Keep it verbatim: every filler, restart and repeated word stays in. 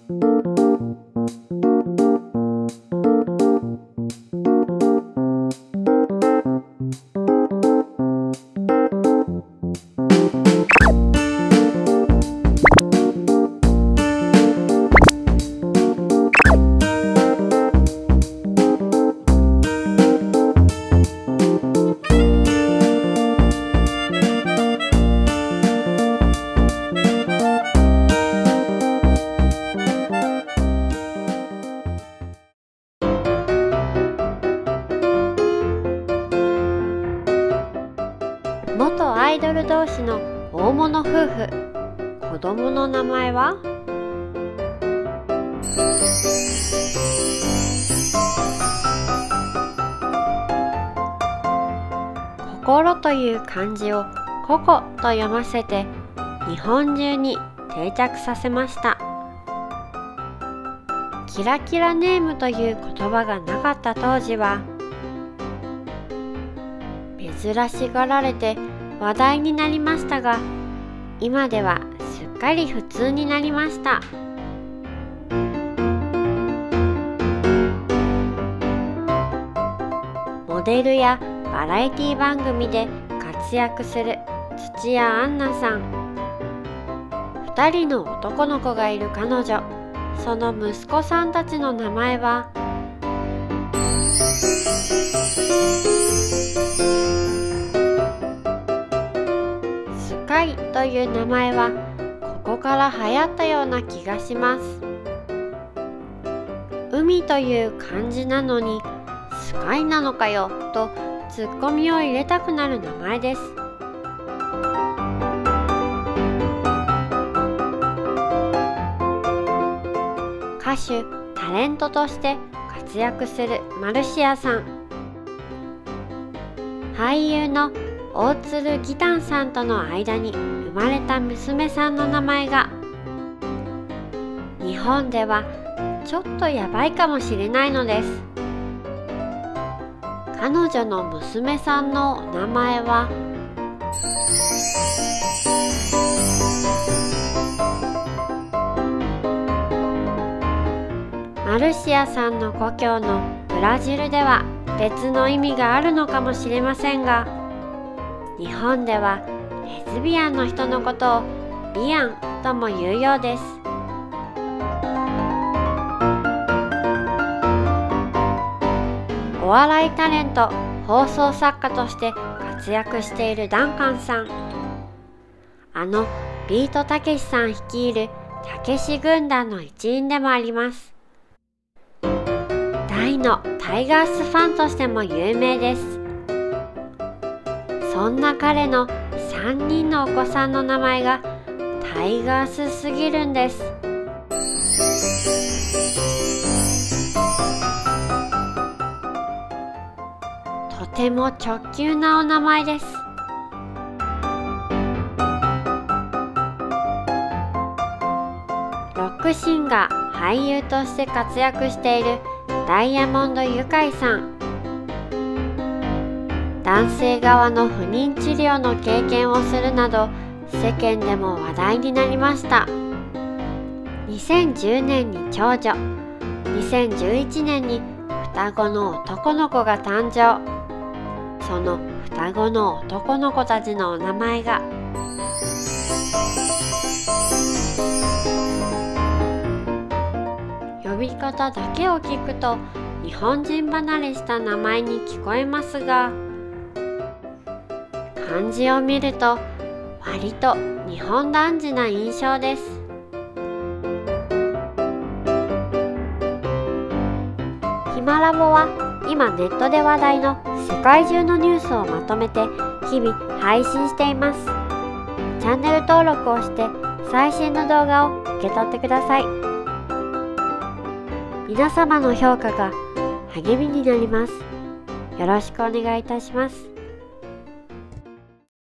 元アイドル同士の大物夫婦。子供の名前は？心という漢字をココと読ませて日本中に定着させました。キラキラネームという言葉がなかった当時は珍しがられて話題になりましたが、今ではすっかり普通になりました。モデルやバラエティ番組で活躍する土屋アンナさん。ふたりの男の子がいる彼女、その息子さんたちの名前はスカイという名前はここから流行ったような気がします。海という漢字なのにスカイなのかよとツッコミを入れたくなる名前です。歌手、タレントとして活躍するマルシアさん。俳優の大鶴義丹さんとの間に生まれた娘さんの名前が日本ではちょっとやばいかもしれないのです。彼女の娘さんのお名前はマルシアさんの故郷のブラジルでは別の意味があるのかもしれませんが、日本ではレズビアンの人のことをビアンとも言うようです。お笑いタレント、放送作家として活躍しているダンカンさん。あのビートたけしさん率いるたけし軍団の一員でもあります。大のタイガースファンとしても有名です。そんな彼のさんにんのお子さんの名前がタイガースすぎるんです。とても直球なお名前です。ロックシンガー、俳優として活躍しているダイヤモンドユカイさん。男性側の不妊治療の経験をするなど世間でも話題になりました。にせんじゅうねんに長女、にせんじゅういちねんに双子の男の子が誕生。その双子の男の子たちのお名前が呼び方だけを聞くと日本人離れした名前に聞こえますが、漢字を見ると割と日本男児な印象です。ひまラボは今ネットで話題の世界中のニュースをまとめて日々配信しています。チャンネル登録をして最新の動画を受け取ってください。皆様の評価が励みになります。よろしくお願いいたします。